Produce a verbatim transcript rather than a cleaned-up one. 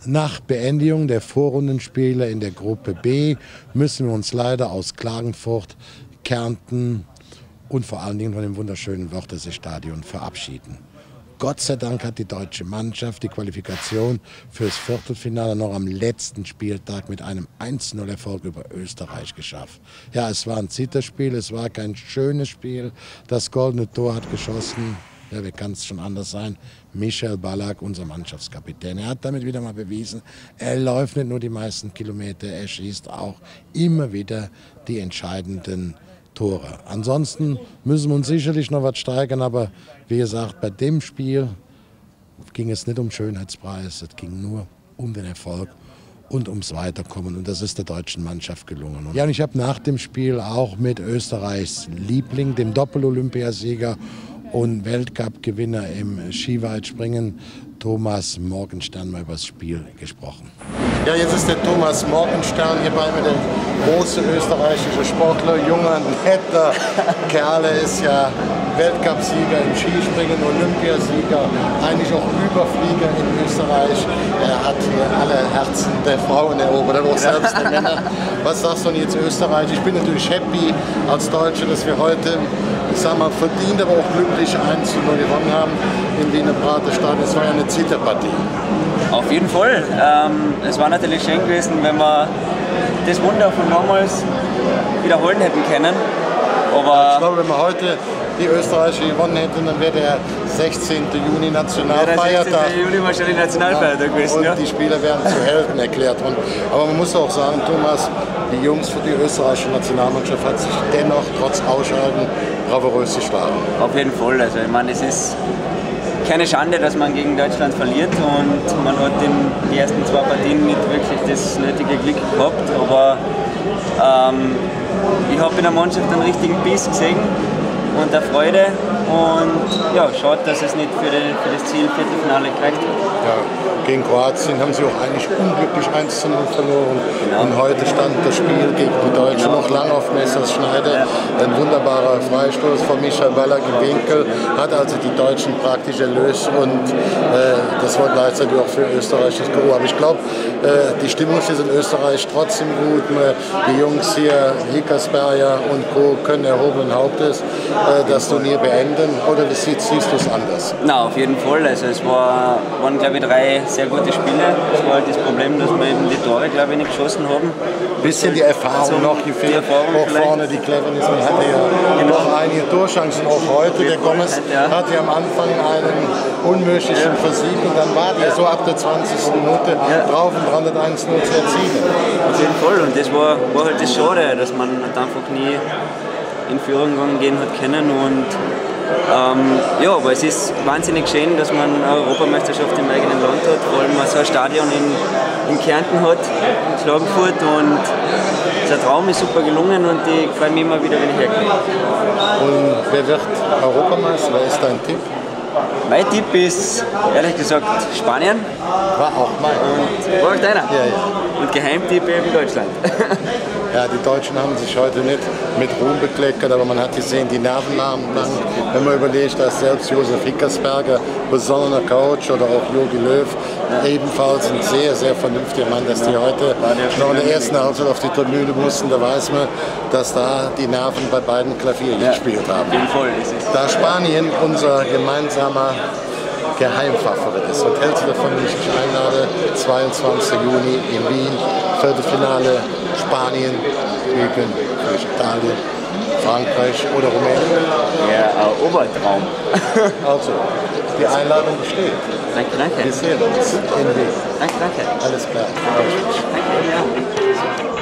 Nach Beendigung der Vorrundenspiele in der Gruppe B müssen wir uns leider aus Klagenfurt, Kärnten und vor allen Dingen von dem wunderschönen Wörthersee-Stadion verabschieden. Gott sei Dank hat die deutsche Mannschaft die Qualifikation fürs Viertelfinale noch am letzten Spieltag mit einem eins zu null Erfolg über Österreich geschafft. Ja, es war ein Zitterspiel, es war kein schönes Spiel. Das goldene Tor hat geschossen. Ja, wie kann es schon anders sein? Michael Ballack, unser Mannschaftskapitän. Er hat damit wieder mal bewiesen, er läuft nicht nur die meisten Kilometer, er schießt auch immer wieder die entscheidenden Tore. Ansonsten müssen wir uns sicherlich noch was steigern, aber wie gesagt, bei dem Spiel ging es nicht um Schönheitspreis, es ging nur um den Erfolg und ums Weiterkommen. Und das ist der deutschen Mannschaft gelungen. Ja, und ich habe nach dem Spiel auch mit Österreichs Liebling, dem Doppel-Olympiasieger und Weltcup-Gewinner im Skiweitspringen, Thomas Morgenstern, mal über das Spiel gesprochen. Ja, jetzt ist der Thomas Morgenstern hier bei mir, der große österreichische Sportler, junger, netter Kerl. Er ist ja Weltcupsieger im Skispringen, Olympiasieger, eigentlich auch Überflieger in Österreich. Er hat hier alle Herzen der Frauen erobert, auch selbst der Männer. Was sagst du denn jetzt Österreich? Ich bin natürlich happy als Deutsche, dass wir heute, ich sag mal, verdient, aber auch glücklich eins zu null gewonnen haben im Wiener Praterstadion. Es war ja eine Zitterpartie. Auf jeden Fall. Ähm, es war natürlich schön gewesen, wenn wir das Wunder von damals wiederholen hätten können. Aber ich glaube, wenn wir heute die Österreicher gewonnen hätten, dann wäre der sechzehnte Juni Nationalfeiertag. Der sechzehnte Juni wahrscheinlich Nationalfeiertag gewesen. Und ja. Die Spieler werden zu Helden erklärt worden. Aber man muss auch sagen, Thomas, die Jungs für die österreichische Nationalmannschaft hat sich dennoch trotz Ausscheiden bravourös geschlagen. Auf jeden Fall. Also ich meine, es ist keine Schande, dass man gegen Deutschland verliert und man hat in den ersten zwei Partien nicht wirklich das nötige Glück gehabt. Aber ähm, ich habe in der Mannschaft einen richtigen Biss gesehen und eine Freude. Und ja, schade, dass es nicht für, den, für das Ziel Viertelfinale gereicht hat. Ja, gegen Kroatien haben sie auch eigentlich unglücklich eins zu null verloren. Genau. Und heute stand das Spiel gegen die Deutschen genau. noch lang auf Messerschneide. Ja. Ein wunderbarer Freistoß von Michael Ballack im Winkel, hat also die Deutschen praktisch erlöst und äh, das war gleichzeitig auch für Österreich das Go. Aber ich glaube, äh, die Stimmung ist in Österreich trotzdem gut. Die Jungs hier, Hickersberger und Co. können erhobenen Hauptes äh, das Turnier beenden. Oder wie siehst, siehst du es anders? Na, auf jeden Fall. Also es war, waren, glaube ich, drei sehr gute Spiele. Es war halt das Problem, dass wir eben die Tore, glaube ich, nicht geschossen haben. Ein bisschen die Erfahrung also, noch gefehlt. Auch vorne die Cleverness. Man hatte ja genau. noch einige Torchancen. Auch heute, der Gomez ja. hatte ja am Anfang einen unmöglichen ja. Versieg und dann war der so ab der zwanzigsten Minute ja. drauf und dran, das eins zu null zu erzielen. Auf jeden Fall. Und das war, war halt das Schade, dass man halt einfach nie in Führung gehen hat können. Und Ähm, ja, aber es ist wahnsinnig schön, dass man eine Europameisterschaft im eigenen Land hat, vor allem so ein Stadion in, in Kärnten hat, in Klagenfurt, und der Traum ist super gelungen und ich freue mich immer wieder, wenn ich herkomme. Und wer wird Europameister? Wer ist dein Tipp? Mein Tipp ist, ehrlich gesagt, Spanien. War auch mein. Und war auch deiner? Ja, ja. Und Geheimtipp eben Deutschland. Ja, die Deutschen haben sich heute nicht mit Ruhm bekleckert, aber man hat gesehen, die Nerven lang. Wenn man überlegt, dass selbst Josef Hickersberger, besonderer Coach, oder auch Jogi Löw, ja. ebenfalls ein sehr, sehr vernünftiger Mann, dass die heute noch in der ersten Halbzeit auf die Tribüne mussten, da weiß man, dass da die Nerven bei beiden Klavier ja. gespielt haben. Auf jeden Fall. Da Spanien unser gemeinsamer Geheimfavorit ist. Und hältst du davon, wenn ich dich einlade, zweiundzwanzigsten Juni in Wien, Viertelfinale, Spanien gegen Italien, Frankreich oder Rumänien? Ja, ein Obertraum. Also, die Einladung besteht. Danke, danke. Wir sehen uns in Wien. Danke, danke. Alles klar. Danke, ja.